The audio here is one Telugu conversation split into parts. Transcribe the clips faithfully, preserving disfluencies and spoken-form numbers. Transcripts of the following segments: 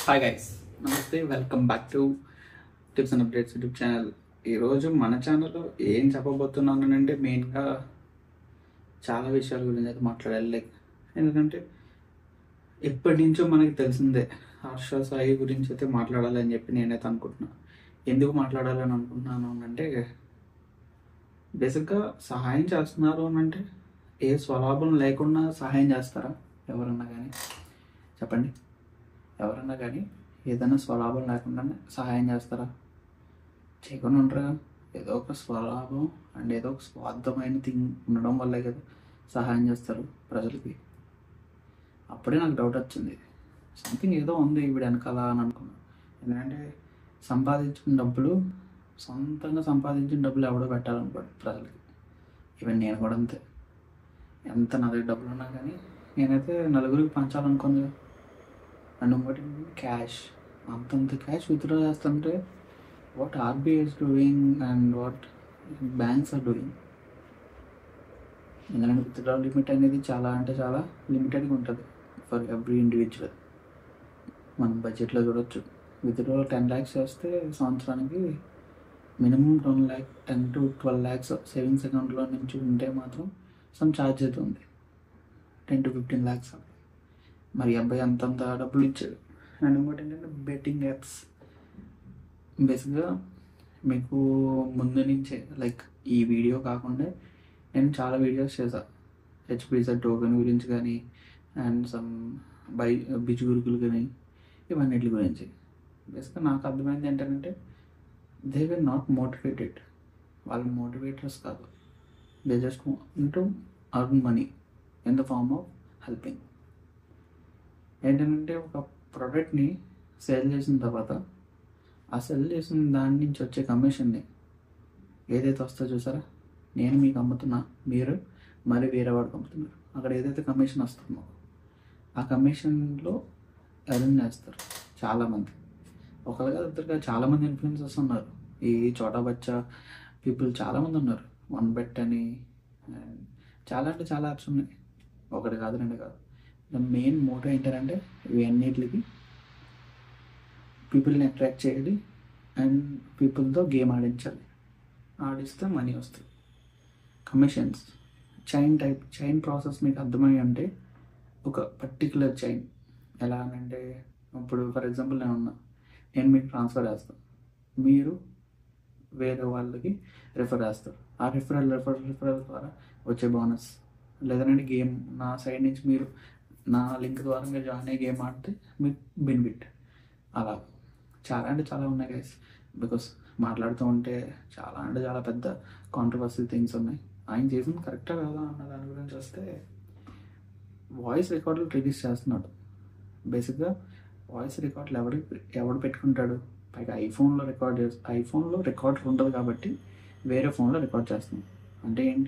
హాయ్ గైస్, నమస్తే. Welcome back to tips and updates YouTube channel. ఈరోజు మన ఛానల్లో ఏం చెప్పబోతున్నానంటే మెయిన్గా చాలా విషయాల గురించి అయితే మాట్లాడాలి. లైక్ ఎందుకంటే ఎప్పటి నుంచో మనకి తెలిసిందే హర్ష సాయి గురించి అయితే మాట్లాడాలని చెప్పి నేనైతే అనుకుంటున్నాను. ఎందుకు మాట్లాడాలని అనుకుంటున్నాను అంటే బేసిక్గా సహాయం చేస్తున్నారు అని అంటే ఏ స్వలాభం లేకుండా సహాయం చేస్తారా ఎవరన్నా కానీ? చెప్పండి. ఎవరన్నా కానీ ఏదైనా స్వలాభం లేకుండా సహాయం చేస్తారా? చేయకుండా ఉంటారా? ఏదో ఒక స్వలాభం అండ్ ఏదో ఒక స్వార్థమైన థింగ్ ఉండడం వల్లే కదా సహాయం చేస్తారు ప్రజలకి. అప్పుడే నాకు డౌట్ వచ్చింది, సంథింగ్ ఏదో ఉంది వీడు వెనకాల అని అనుకున్నాను. ఎందుకంటే సంపాదించిన డబ్బులు సొంతంగా సంపాదించిన డబ్బులు ఎవడో పెట్టాలనుకోండి ప్రజలకి. ఈవెన్ నేను కూడా అంతే. ఎంత నా దగ్గర డబ్బులు ఉన్నా కానీ నేనైతే నలుగురికి పంచాలనుకోను. అండ్ ఇంకోటి క్యాష్, అంతంత క్యాష్ విత్డ్రా చేస్తుంటే what RBI is doing and what banks are doing. ఎందుకంటే విత్డ్రా లిమిట్ అనేది చాలా అంటే చాలా లిమిటెడ్గా ఉంటుంది ఫర్ ఎవ్రీ ఇండివిజువల్. మనం బడ్జెట్లో చూడొచ్చు. విత్డ్రా టెన్ ల్యాక్స్ చేస్తే సంవత్సరానికి minimum ten lakh ten to twelve lakhs savings అకౌంట్లో నుంచి ఉంటే మాత్రం సమ్ ఛార్జ్ అయితే ఉంది, టెన్ టు ఫిఫ్టీన్ ల్యాక్స్. మరి అబ్బాయి అంతంత డబ్బులు ఇచ్చాడు. అండ్ ఇంకోటి ఏంటంటే బెట్టింగ్ యాప్స్. బేసిక్గా మీకు ముందు నుంచే లైక్ ఈ వీడియో కాకుండా నేను చాలా వీడియోస్ చేశాను హెచ్పిజెడ్ టోకెన్ గురించి కానీ అండ్ సమ్ బై బిజ్ గురుకులు కానీ ఇవన్నిటి గురించి. బేసిక్గా నాకు అర్థమైంది ఏంటంటే దే వర్ నాట్ మోటివేటెడ్. వాళ్ళు మోటివేటర్స్ కాదు, they just want to earn money in the form of helping. ఏంటంటే ఒక ప్రోడక్ట్ని సేల్ చేసిన తర్వాత ఆ సెల్ చేసిన దాని నుంచి వచ్చే కమిషన్ని ఏదైతే వస్తుందో చూసారా, నేను మీకు అమ్ముతున్నా, మీరు మరి వేరే వాడికి అమ్ముతున్నారు. అక్కడ ఏదైతే కమిషన్ వస్తుందో ఆ కమిషన్లో ఎర్న్ చేస్తారు చాలామంది. ఒకరిగా ఇద్దరుగా చాలామంది ఇన్ఫ్లుయెన్సర్స్ ఉన్నారు. ఈ చోటా బచ్చా పీపుల్ చాలామంది ఉన్నారు. వన్ బెట్ అని చాలా అంటే చాలా యాప్స్ ఉన్నాయి, ఒకటి కాదు రెండు కాదు. ద మెయిన్ మోటో ఏంటంటే ఇవి అన్నిటికి పీపుల్ని అట్రాక్ట్ చేయాలి అండ్ పీపుల్తో గేమ్ ఆడించాలి. ఆడిస్తే మనీ వస్తుంది. Commissions chain type chain process మీకు అర్థమై అంటే ఒక పర్టికులర్ చైన్ ఎలా అంటే ఇప్పుడు ఫర్ ఎగ్జాంపుల్ నేను ఉన్నా, నేను మీకు ట్రాన్స్ఫర్ చేస్తాను, మీరు వేరే వాళ్ళకి రిఫర్ చేస్తారు. ఆ రిఫరల్ రిఫరల్ రిఫరల్ ద్వారా వచ్చే బోనస్, లేదంటే గేమ్ నా సైడ్ నుంచి మీరు నా లింక్ ద్వారా మీరు జాయిన్ అయ్యి గేమ్ ఆడితే మీకు బెనిఫిట్. అలా చాలా అంటే చాలా ఉన్నాయి గైస్. బికాస్ మాట్లాడుతూ ఉంటే చాలా అంటే చాలా పెద్ద కాంట్రవర్సీ థింగ్స్ ఉన్నాయి. ఆయన చేసింది కరెక్టా కదా అన్న దాని గురించి వస్తే వాయిస్ రికార్డులు రిలీజ్ చేస్తున్నాడు. బేసిక్గా వాయిస్ రికార్డులు ఎవరు ఎవడు పెట్టుకుంటాడు? పైగా ఐఫోన్లో రికార్డ్ చేసి ఐఫోన్లో రికార్డ్ ఉంటుంది కాబట్టి వేరే ఫోన్లో రికార్డ్ చేస్తున్నాం అంటే ఏంటి?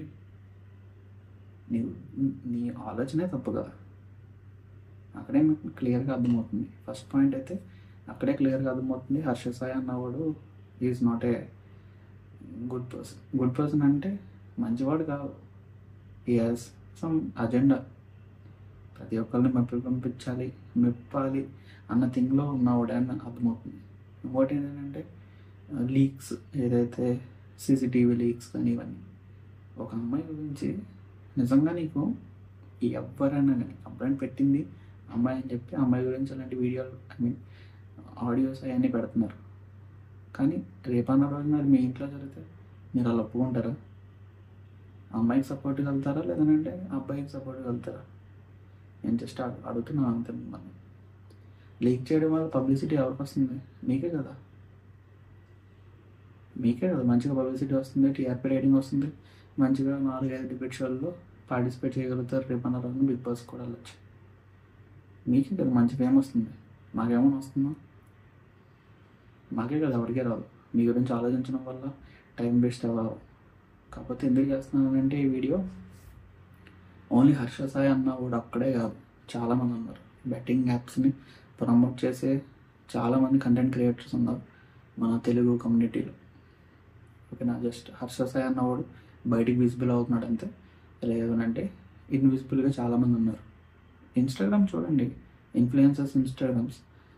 నీ నీ ఆలోచనే తప్పు కదా. అక్కడే మీకు క్లియర్గా అర్థమవుతుంది. ఫస్ట్ పాయింట్ అయితే అక్కడే క్లియర్గా అర్థమవుతుంది, హర్ష సాయి అన్నవాడు is not a good person. Good person అంటే మంచివాడు కాదు, హీ హాజ్ సమ్ అజెండా. ప్రతి ఒక్కరిని మెప్పి పంపించాలి మెప్పాలి అన్న థింగ్లో ఉన్నవాడే అని అర్థమవుతుంది. ఇంకోటి ఏంటంటే లీక్స్, ఏదైతే సీసీటీవీ లీక్స్ కానీ ఇవన్నీ. ఒక అమ్మాయి గురించి నిజంగా నీకు ఎవరైనా కానీ కంప్లైంట్ పెట్టింది అమ్మాయి అని చెప్పి అమ్మాయి గురించి అలాంటి వీడియోలు ఐ మీన్ ఆడియోస్ అవన్నీ పెడుతున్నారు. కానీ రేపన్న రోజున అది మీ ఇంట్లో జరిగితే మీరు అలా ఒప్పుకుంటారా? అమ్మాయికి సపోర్ట్గా వెళ్తారా లేదంటే అబ్బాయికి సపోర్ట్గా వెళ్తారా? నేను జస్ట్ అడుగుతున్నాను అంతే. మిమ్మల్ని లీక్ చేయడం వల్ల పబ్లిసిటీ ఎవరికి వస్తుంది? మీకే కదా. మీకే కదా మంచిగా పబ్లిసిటీ వస్తుంది, టీఆర్పీ రేటింగ్ వస్తుంది, మంచిగా నాలుగైదు డిబేట్ షోల్లో పార్టిసిపేట్ చేయగలుగుతారు. రేపన్న రోజున బిగ్ బాస్ కూడా వెళ్ళచ్చు. మీకే కదా మంచి ఫేమ్ వస్తుంది, మాకేమన్నా వస్తుందా? మాకే కదా, ఎవరికే రాదు. మీ గురించి ఆలోచించడం వల్ల టైం వేస్ట్ అవ్వదు. కాకపోతే ఎందుకు చేస్తున్నానంటే ఈ వీడియో ఓన్లీ హర్ష సాయి అన్న కూడా అక్కడే కాదు, చాలామంది ఉన్నారు. బెట్టింగ్ యాప్స్ని ప్రమోట్ చేసే చాలామంది కంటెంట్ క్రియేటర్స్ ఉన్నారు మన తెలుగు కమ్యూనిటీలో. ఓకేనా? జస్ట్ హర్ష సాయి అన్నవాడు బయటికి విజిబుల్ అవుతున్నాడు అంతే. లేదనంటే ఇన్విజిబుల్గా చాలామంది ఉన్నారు. ఇన్స్టాగ్రామ్ చూడండి, ఇన్ఫ్లుయెన్సర్స్ ఇన్స్టాగ్రామ్స్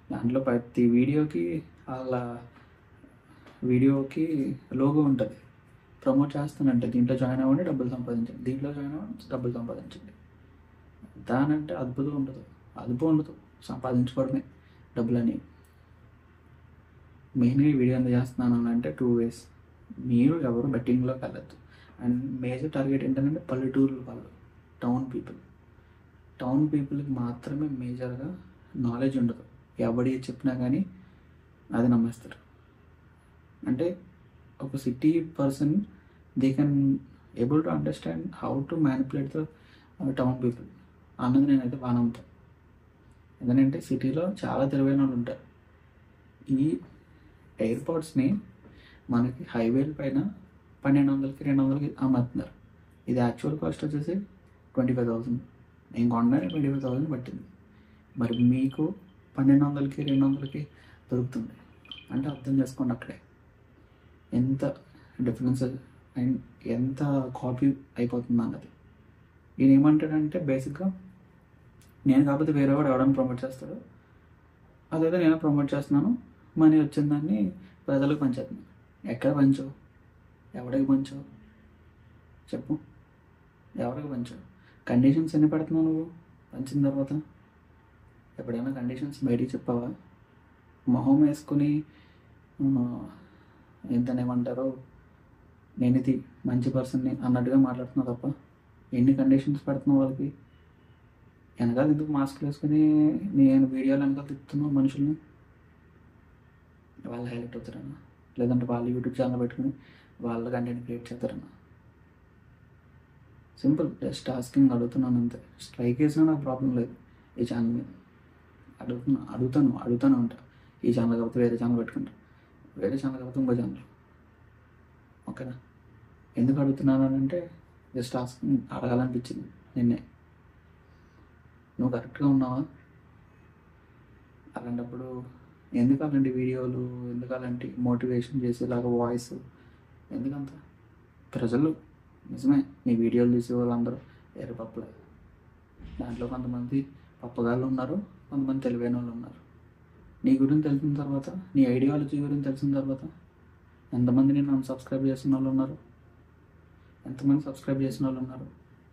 దాంట్లో ప్రతి వీడియోకి వాళ్ళ వీడియోకి లోగో ఉంటుంది. ప్రమోట్ చేస్తానంటే దీంట్లో జాయిన్ అవ్వండి డబ్బులు సంపాదించండి, దీంట్లో జాయిన్ అవ్వండి డబ్బులు సంపాదించండి. దానంటే అద్భుతం ఉండదు, అదుపు ఉండదు, సంపాదించుకోవడమే డబ్బులని. మెయిన్గా ఈ వీడియో ఎందుకు చేస్తున్నాను అంటే టూ వేస్. మీరు ఎవరు బెట్టింగ్లోకి వెళ్ళద్దు. అండ్ మేజర్ టార్గెట్ ఏంటంటే పల్లెటూరు వాళ్ళు, టౌన్ పీపుల్. టౌన్ పీపుల్కి మాత్రమే మేజర్గా నాలెడ్జ్ ఉండదు. ఎవడి చెప్పినా కానీ అది నమ్మేస్తారు. అంటే ఒక city person they can able to understand how to manipulate the town people అన్నది నేనైతే బాగా నమ్ముతాను. ఎందుకంటే సిటీలో చాలా తెలివైన వాళ్ళు ఉంటారు. ఈ ఎయిర్పోర్ట్స్ని మనకి హైవేల పైన పన్నెండు వందలకి రెండు వందలకి అమ్ముతున్నారు. ఇది యాక్చువల్ కాస్ట్ వచ్చేసి ట్వంటీ ఫైవ్ థౌసండ్ నేను కొన్నాను, ట్వంటీ ఫైవ్ థౌసండ్ పట్టింది. మరి మీకు పన్నెండు వందలకి రెండు వందలకి దొరుకుతుంది అంటే అర్థం చేసుకోండి అక్కడే ఎంత డిఫరెన్స్ అండ్ ఎంత కాపీ అయిపోతుంది అన్నది. ఈయన ఏమంటాడంటే బేసిక్గా నేను కాకపోతే వేరే వాడు ఎవడని ప్రమోట్ చేస్తాడు, అదైతే నేను ప్రమోట్ చేస్తున్నాను, మనీ వచ్చిందాన్ని ప్రజలకు పంచేస్తున్నాను. ఎక్కడ పంచావు, ఎవరికి పంచావు చెప్పు, ఎవరికి పంచావు? కండిషన్స్ ఎన్ని పెడుతున్నావు నువ్వు పంచిన తర్వాత? ఎప్పుడైనా కండిషన్స్ బయటికి చెప్పావా? మొహం వేసుకుని ఎంతనేమంటారో నేను ఇది మంచి పర్సన్ని అన్నట్టుగా మాట్లాడుతున్నావు తప్ప ఎన్ని కండిషన్స్ పెడుతున్నావు వాళ్ళకి? వెనకాల ఎందుకు మాస్క్ వేసుకుని నేను వీడియోలు వెనకాల తిప్పుతున్నావు మనుషుల్ని? వాళ్ళు హైలైట్ అవుతారన్నా, లేదంటే వాళ్ళు యూట్యూబ్ ఛానల్ పెట్టుకుని వాళ్ళ కంటెంట్ క్రియేట్ చేస్తారన్నా. సింపుల్, జస్ట్ ఆస్కింగ్, అడుగుతున్నాను అంతే. స్ట్రైక్ వేసినా నాకు ప్రాబ్లం లేదు ఈ ఛానల్ మీద. అడుగుతున్నా అడుగుతాను అడుగుతాను ఉంటా. ఈ ఛానల్ కాకపోతే వేరే ఛానల్ పెట్టుకుంటా, వేరే ఛానల్ కాకపోతే ఇంకో ఛానల్. ఓకేనా? ఎందుకు అడుగుతున్నాను అంటే జస్ట్ ఆస్కింగ్, అడగాలనిపించింది నిన్నే. నువ్వు కరెక్ట్గా ఉన్నావా? అలాంటప్పుడు ఎందుకు అలాంటి వీడియోలు, ఎందుకు అలాంటి మోటివేషన్ చేసేలాగా వాయిస్ ఎందుకంత? ప్రజలు నిజమే నీ వీడియోలు చూసే వాళ్ళందరూ వేరే పప్పులే. దాంట్లో కొంతమంది పప్పగాళ్ళు ఉన్నారు, కొంతమంది తెలివైన వాళ్ళు ఉన్నారు. నీ గురించి తెలిసిన తర్వాత, నీ ఐడియాలజీ గురించి తెలిసిన తర్వాత ఎంతమంది నేను సబ్స్క్రైబ్ చేసిన వాళ్ళు ఉన్నారు, ఎంతమంది సబ్స్క్రైబ్ చేసిన వాళ్ళు ఉన్నారు?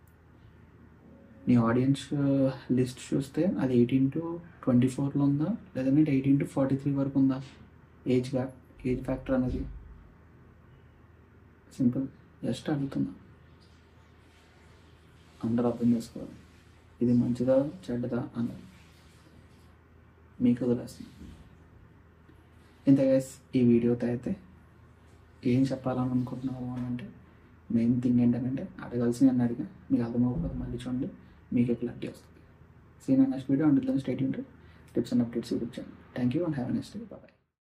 నీ ఆడియన్స్ లిస్ట్ చూస్తే అది ఎయిటీన్ టు ట్వంటీ ఫోర్లో ఉందా, లేదంటే ఎయిటీన్ టు ఫార్టీ త్రీ వరకు ఉందా ఏజ్ గ్యాప్, ఏజ్ ఫ్యాక్టర్ అనేది? సింపుల్, జస్ట్ అడుగుతున్నా. అందరూ అర్థం చేసుకోవాలి, ఇది మంచిదా చెడ్డదా అన్నది మీకు వదిలేస్తుంది. ఇంత గైస్ ఈ వీడియోతో అయితే ఏం చెప్పాలని అనుకుంటున్నావు అని అంటే మెయిన్ థింగ్ ఏంటంటే అడగాల్సి నేను అడిగా, మీకు అర్థమవుతుంది, మళ్ళీ చూడండి మీకు క్లారిటీ వస్తుంది. సీ నా next video and state tips and updates YouTube channel. Thank you and have a next day. Bye.